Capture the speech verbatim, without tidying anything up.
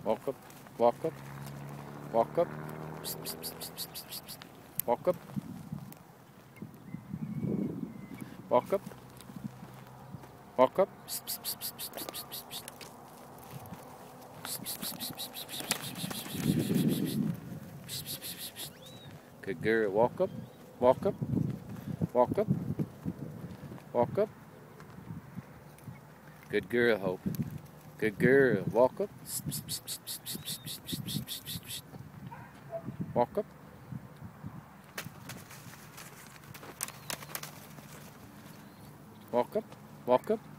Walk up, walk up, walk up. Psst, psst, psst, psst, psst, psst, psst. Walk up, walk up, walk up. Psst, psst, psst, psst, psst, psst, psst, psst. Good girl. Walk up, walk up, walk up, walk up. Good girl, Hope. Good girl. Walk up. Walk up. Walk up. Walk up.